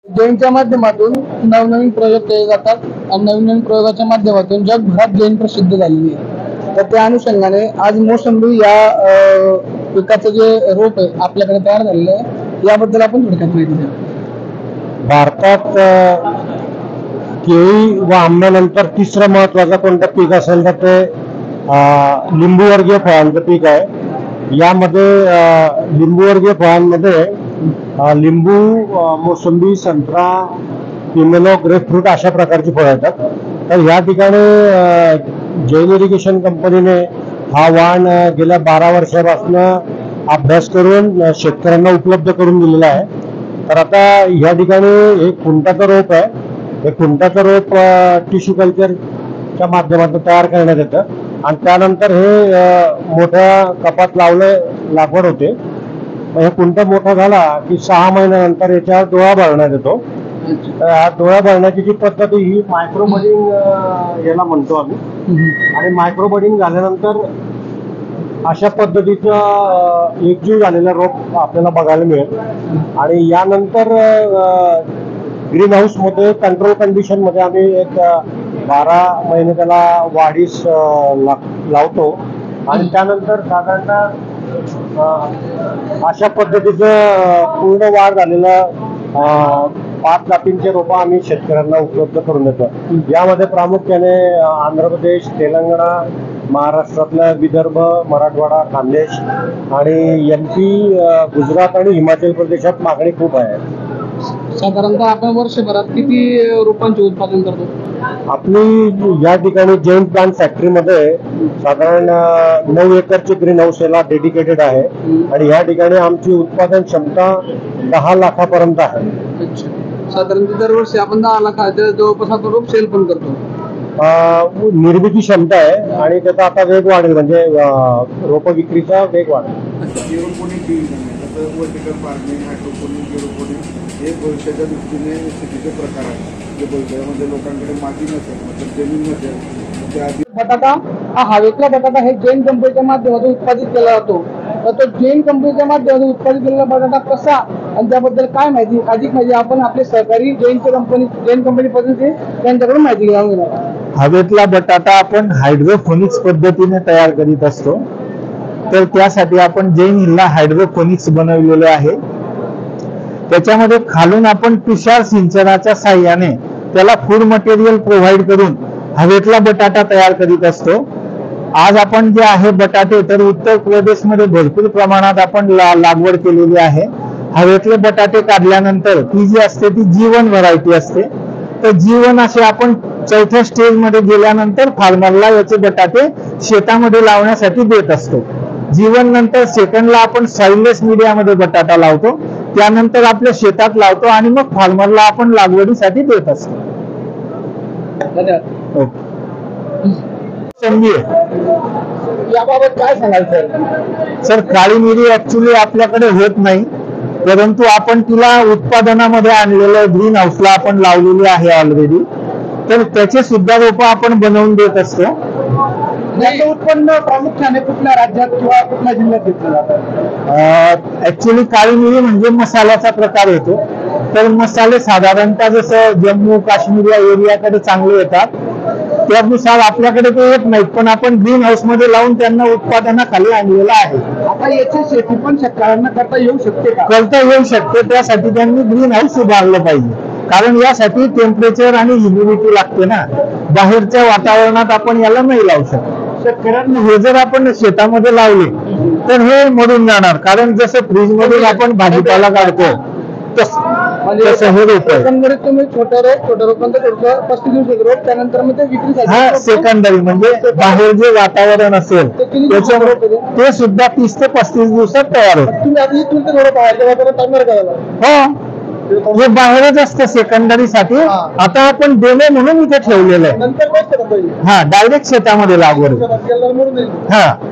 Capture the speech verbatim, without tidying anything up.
जैनच्या माध्यमातून नवनवीन प्रयोग केले जातात आणि नवीन नवीन प्रयोगाच्या माध्यमातून जगभरात जैन प्रसिद्ध झालेली आहे। तर त्या अनुषंगाने आज मोसंबी या पिकाचं जे रोप आहे आपल्याकडे तयार झालेलं आहे, याबद्दल आपण थोडक्यात माहिती द्या। भारतात केळी व आंब्यानंतर तिसरं महत्वाचं कोणतं पीक असेल तर ते लिंबूवर्गीय फळांचं पीक आहे। यामध्ये लिंबूवर्गीय फळांमध्ये लिंबू, मोसंबी, संत्रा, पिमेलो, ग्रेपफ्रूट अशा प्रकारची फळं येतात। तर या ठिकाणी जैन इरिगेशन कंपनीने हा वाण गेल्या बारा वर्षापासून अभ्यास करून शेतकऱ्यांना उपलब्ध करून दिलेला आहे। तर आता या ठिकाणी एक खुंटाचं रोप आहे, हे खुंटाचं रोप टिश्यू कल्चरच्या माध्यमातून तयार करण्यात येतं आणि त्यानंतर हे मोठ्या कपात लावले लागवड होते। हे कुंटा मोठा झाला की सहा महिन्यानंतर याच्यावर डोळा भरण्यात येतो। हा डोळा भरण्याची जी पद्धत ही मायक्रो बडिंग याला म्हणतो आम्ही। आणि मायक्रो बडिंग झाल्यानंतर अशा पद्धतीचं एकजीव झालेला रोप आपल्याला बघायला मिळेल। आणि यानंतर ग्रीन हाऊस मध्ये कंट्रोल कंडिशन मध्ये आम्ही एक बारा महिने त्याला वाढीस लावतो आणि त्यानंतर साधारणतः अशा पद्धतीचं पूर्ण वाढ झालेलं पाच जातींचे रोपं आम्ही शेतकऱ्यांना उपलब्ध करून देतो। यामध्ये प्रामुख्याने आंध्र प्रदेश, तेलंगणा, महाराष्ट्रातल्या विदर्भ, मराठवाडा, खानदेश आणि एम पी, गुजरात आणि हिमाचल प्रदेशात मागणी खूप आहे। साधारणतः आपण वर्षभरात किती रोपांचे उत्पादन करतो? आपली या ठिकाणी जैन प्लांट फॅक्टरीमध्ये साधारण नऊ एकरचे ग्रीन हाऊस याला डेडिकेटेड आहे आणि या ठिकाणी आमची उत्पादन क्षमता दहा लाखापर्यंत आहे। साधारणतः दरवर्षी आपण दहा लाखाच्या जवळपास आपण रोप सेल पण करतो। निर्मिती क्षमता आहे आणि त्याचा आता वेग वाढेल, म्हणजे रोप विक्रीचा वेग वाढेल। हे भविष्याच्या दृष्टीने शेतीचे प्रकार आहेत जे भविष्यामध्ये लोकांकडे माती नसेल, मतलब जमीन नसेल त्याआधी बटाटा हा हवेतला बटाटा हे जैन कंपनीच्या माध्यमातून उत्पादित केला जातो। तर तो जैन कंपनीच्या माध्यमातून उत्पादित केलेला बटाटा कसा आणि त्याबद्दल काय माहिती अधिक माहिती आपण आपले सहकारी जैनच्या कंपनी जैन कंपनी पद्धती त्यांच्याकडून माहिती घेऊन घेणार। हवेतला बटाटा आपण हायड्रोफोनिक्स पद्धतीने तयार करीत असतो। तर त्यासाठी आपण जैन हिलला हायड्रोफोनिक्स बनवलेले आहे। त्याच्यामध्ये खालून आपण तुषार सिंचनाच्या साहाय्याने त्याला फूड मटेरियल प्रोव्हाइड करून हवेतला बटाटा तयार करीत असतो। आज आपण जे आहे बटाटे तर उत्तर प्रदेशमध्ये भरपूर प्रमाणात आपण लागवड केलेली आहे। हवेतले बटाटे काढल्यानंतर ती जी असते ती जीवन व्हरायटी असते। तर जीवन असे आपण चौथ्या स्टेज मध्ये गेल्यानंतर फार्मरला याचे बटाटे शेतामध्ये लावण्यासाठी देत असतो। जीवन नंतर सेकंडला आपण सॉइललेस मीडियामध्ये बटाटा लावतो, त्यानंतर आपल्या शेतात लावतो आणि मग फार्मरला आपण लागवडीसाठी देत असतो। याबाबत काय सांगाल सर? सर, काळी मिरी ऍक्च्युली आपल्याकडे होत नाही, परंतु आपण तिला उत्पादनामध्ये आणलेलं ग्रीन हाऊसला आपण लावलेली आहे ऑलरेडी। तर त्याचे सुद्धा रोप आपण बनवून देत असतो। याचं उत्पन्न प्रामुख्याने कुठल्या राज्यात किंवा कुठल्या जिल्ह्यात घेतलं जातं? ऍक्च्युली काळी मिरी म्हणजे मसाल्याचा प्रकार येतो। तर मसाले साधारणतः जसं जम्मू काश्मीर या एरियाकडे चांगले येतात, त्यानुसार आपल्याकडे ते येत नाहीत, पण आपण ग्रीन हाऊस मध्ये लावून त्यांना उत्पादनाखाली आणलेलं आहे। आता याची शेती पण शेतकऱ्यांना करता येऊ शकते का? करता येऊ शकते, त्यासाठी त्यांनी ग्रीन हाऊस उभारलं पाहिजे। कारण यासाठी टेम्परेचर आणि ह्युमिडिटी लागते ना, बाहेरच्या वातावरणात आपण याला नाही लावू शकत। शेतकऱ्यांना हे जर आपण शेतामध्ये लावले तर हे मरून जाणार, कारण जसं फ्रीज मधून आपण भाजीपाला काढतो तसं हे रोप एकंदरीत तुम्ही छोट्या रोप छोट्या रोपांचं पस्तीस दिवसाचं रोप त्यानंतर मग ते विक्रीसाठी हा सेकंडरी म्हणजे बाहेर जे वातावरण असेल त्याच्यामुळे ते सुद्धा तीस ते पस्तीस दिवसात तयार होतं। तुम्ही आधी इथून ते रोप बाहेरच्या वातावरणात टाकणार का? हो, हे बाहेरच असतं सेकंडरी साठी। आता आपण डेमो म्हणून इथे ठेवलेलं आहे। नंतर हा डायरेक्ट शेतामध्ये लागवड। हा